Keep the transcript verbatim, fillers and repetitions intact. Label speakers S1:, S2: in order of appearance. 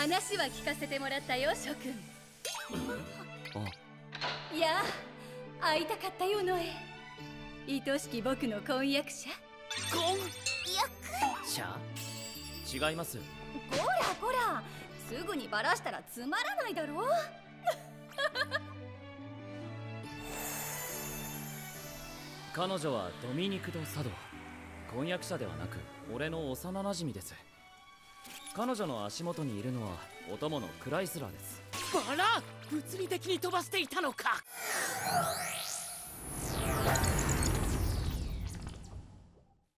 S1: 話は聞かせてもらったよ諸君。
S2: あ、
S1: いや会いたかったよノエ。愛しき僕の婚約者。
S3: 婚約
S2: 者？違います。
S1: こらこら、すぐにバラしたらつまらないだろう。
S2: 彼女はドミニク・ド・サド。婚約者ではなく俺の幼なじみです。彼女の足元にいるのはお供のクライスラーです。
S3: バラ、物理的に飛ばしていたのか。